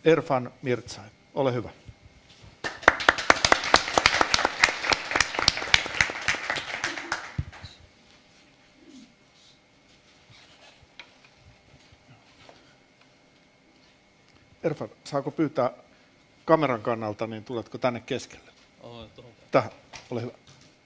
Erfan Mirtsai. Ole hyvä. Erfan, saako pyytää kameran kannalta, niin tuletko tänne keskelle? Tähän, ole hyvä.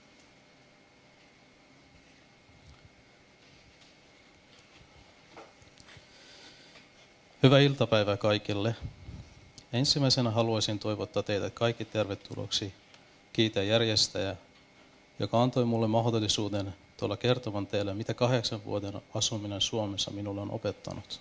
Hyvää iltapäivää kaikille. Ensimmäisenä haluaisin toivottaa teitä kaikki tervetulleeksi. Kiitän järjestäjää, joka antoi mulle mahdollisuuden tuolla kertomaan teille, mitä 8 vuoden asuminen Suomessa minulle on opettanut.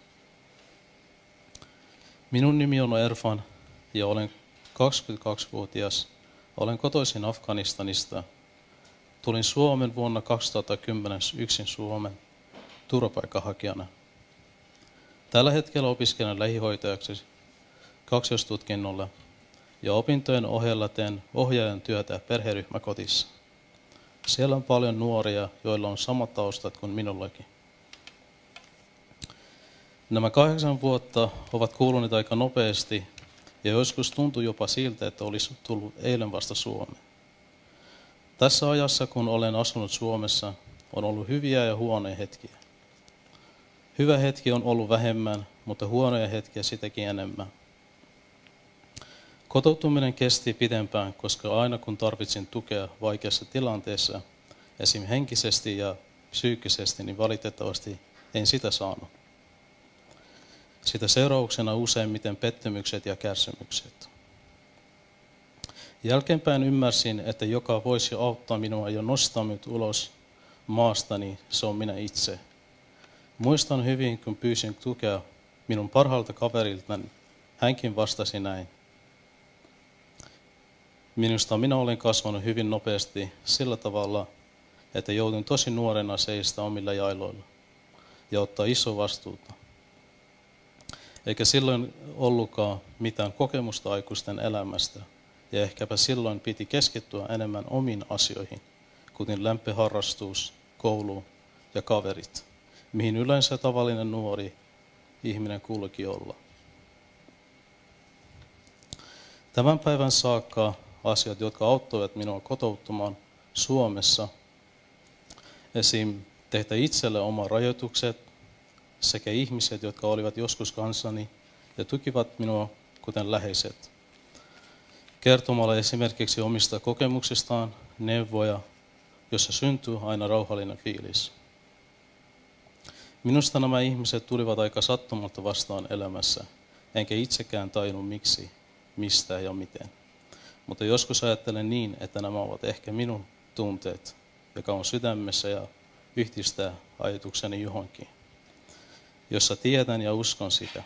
Minun nimi on Erfan ja olen 22-vuotias. Olen kotoisin Afganistanista. Tulin Suomen vuonna 2010 yksin Suomen turvapaikanhakijana. Tällä hetkellä opiskelen lähihoitajaksi kaksoistutkinnolla ja opintojen ohella teen ohjaajan työtä perheryhmäkotissa. Siellä on paljon nuoria, joilla on samat taustat kuin minullakin. Nämä 8 vuotta ovat kuluneet aika nopeasti ja joskus tuntui jopa siltä, että olisi tullut eilen vasta Suomeen. Tässä ajassa, kun olen asunut Suomessa, on ollut hyviä ja huonoja hetkiä. Hyvä hetki on ollut vähemmän, mutta huonoja hetkiä sitäkin enemmän. Kotoutuminen kesti pidempään, koska aina kun tarvitsin tukea vaikeassa tilanteessa, esim. Henkisesti ja psyykkisesti, niin valitettavasti en sitä saanut. Sitä seurauksena useimmiten pettymykset ja kärsimykset. Jälkeenpäin ymmärsin, että joka voisi auttaa minua ja nostaa minut ulos maastani, se on minä itse. Muistan hyvin, kun pyysin tukea minun parhaalta kaveriltani, hänkin vastasi näin. Minusta minä olen kasvanut hyvin nopeasti sillä tavalla, että joudun tosi nuorena seistä omilla jailoilla ja ottaa iso vastuuta. Eikä silloin ollutkaan mitään kokemusta aikuisten elämästä, ja ehkäpä silloin piti keskittyä enemmän omiin asioihin, kuten lämpöharrastus, koulu ja kaverit, mihin yleensä tavallinen nuori ihminen kuuluukin olla. Tämän päivän saakka asiat, jotka auttoivat minua kotoutumaan Suomessa, esim. Tehdä itselle omat rajoitukset sekä ihmiset, jotka olivat joskus kanssani ja tukivat minua kuten läheiset. Kertomalla esimerkiksi omista kokemuksistaan neuvoja, jossa syntyy aina rauhallinen fiilis. Minusta nämä ihmiset tulivat aika sattumalta vastaan elämässä, enkä itsekään tajunnut miksi, mistä ja miten. Mutta joskus ajattelen niin, että nämä ovat ehkä minun tunteet, joka on sydämessä ja yhdistää ajatukseni johonkin, jossa tiedän ja uskon sitä.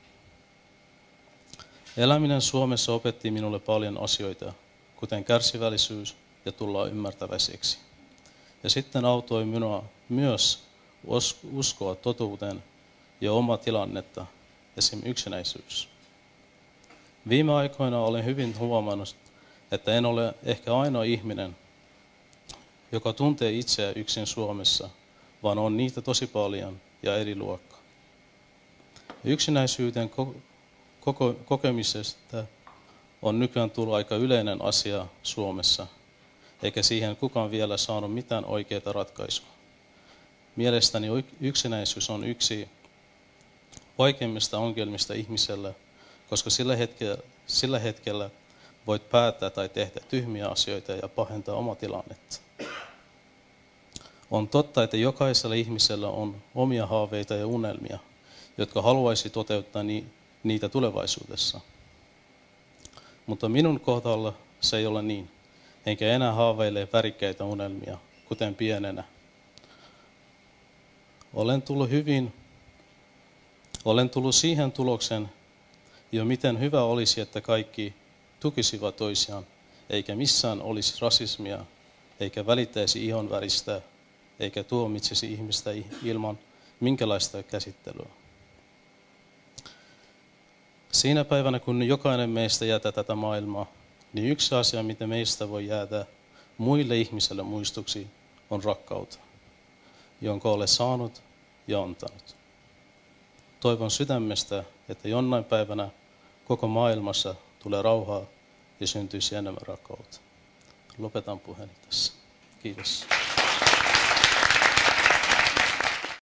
Eläminen Suomessa opetti minulle paljon asioita, kuten kärsivällisyys ja tulla ymmärtäväiseksi. Ja sitten auttoi minua myös uskoa totuuteen ja omaa tilannetta, esim. Yksinäisyys. Viime aikoina olen hyvin huomannut, että en ole ehkä ainoa ihminen, joka tuntee itseä yksin Suomessa, vaan on niitä tosi paljon ja eri luokkaa. Yksinäisyyden kokemisesta on nykyään tullut aika yleinen asia Suomessa, eikä siihen kukaan vielä saanut mitään oikeaa ratkaisua. Mielestäni yksinäisyys on yksi vaikeimmista ongelmista ihmiselle, koska sillä hetkellä voit päättää tai tehdä tyhmiä asioita ja pahentaa omaa tilannetta. On totta, että jokaisella ihmisellä on omia haaveita ja unelmia, jotka haluaisi toteuttaa niitä tulevaisuudessa. Mutta minun kohdalla se ei ole niin, enkä enää haaveile värikkäitä unelmia, kuten pienenä. Olen tullut siihen tulokseen, jo miten hyvä olisi, että kaikki tukisivat toisiaan, eikä missään olisi rasismia, eikä välittäisi ihonväristä, eikä tuomitsisi ihmistä ilman minkälaista käsittelyä. Siinä päivänä, kun jokainen meistä jätä tätä maailmaa, niin yksi asia, mitä meistä voi jäädä muille ihmisille muistoksi, on rakkautta, jonka olen saanut ja antanut. Toivon sydämestä, että jonain päivänä koko maailmassa tulee rauhaa ja syntyisi enemmän rakkautta. Lopetan puheeni tässä. Kiitos.